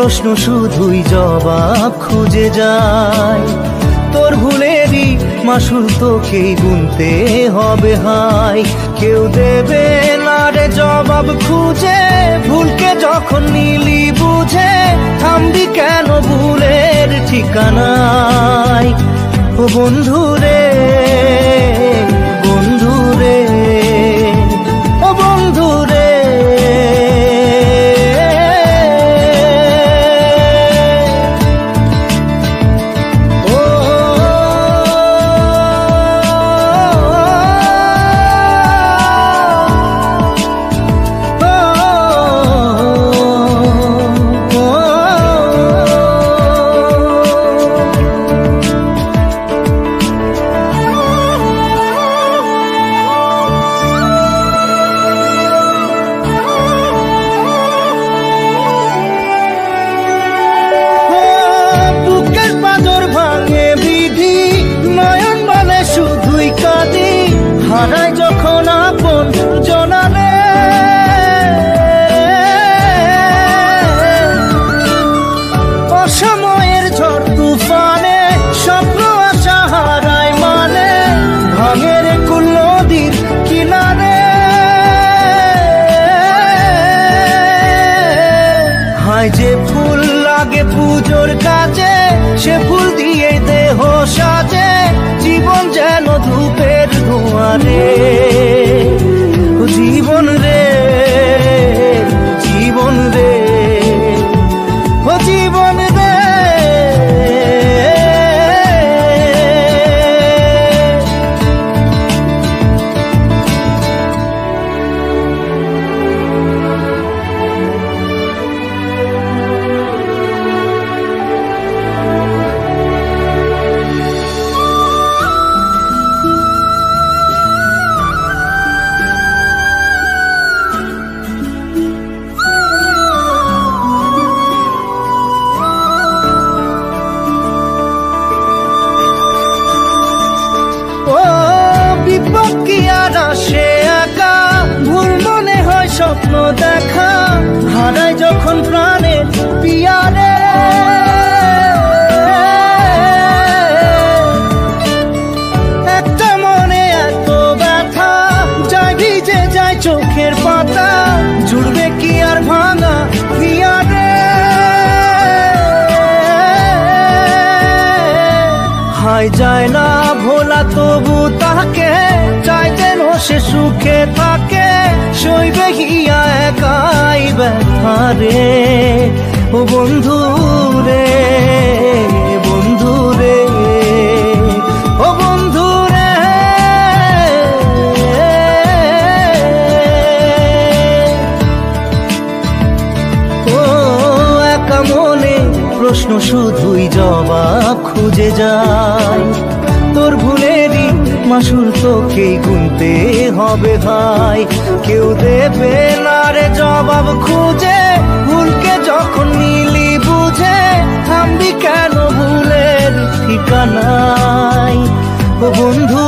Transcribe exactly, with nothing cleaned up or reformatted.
প্রশ্ন শুধুই জবাব খুঁজে যায়। তোর ভুলেরই মাসুল তোকেই গুনতে হবে হাই। কেউ দেবে না রে জবাব খুঁজে, ভুলকে যখন নিলি বুঝে থামবি কেন ভুলের ঠিকানায়। ও বন্ধু রে বন্ধু রে ও বন্ধু রে, হারাই যখন আপন জনারে অসময়ের ঝড় তুফানে স্বপ্ন আশা হারাই মানে ভাঙের কুল নদীর কিনারে। হায় যে ফুল লাগে পুজোর কাজে, সে ফুল দিয়ে দেহ সাজে, জীবন যেন ধূপের ধোঁয়ারে। জীবন রে জীবন রে ও জীবন রে, সে একা ভুল মনে হয় স্বপ্ন দেখা, হারাই যখন প্রাণের পিয়ারে। একটা মনে এত ব্যথা যায় ভিজে যায় চোখের পাতা, জুড়বে কি আর ভাঙা পিয়ারে। হায় যায় না ভোলা তবু তাকে চাই যেন সে সুখে থাকে, সইবে হিয়া একাই ব্যথা রে। ও বন্ধু রে বন্ধু রে ও বন্ধু রে, ও একা মনে প্রশ্ন শুধুই জবাব খুঁজে যায়। তোর ভুলেরই মাসুল তোকেই গুনতে হবে ভাই। কেউ দেবে না রে জবাব খুঁজে, ভুলকে যখন নিলি বুঝে থামবি কেন ভুলের ঠিকানায়। ও বন্ধু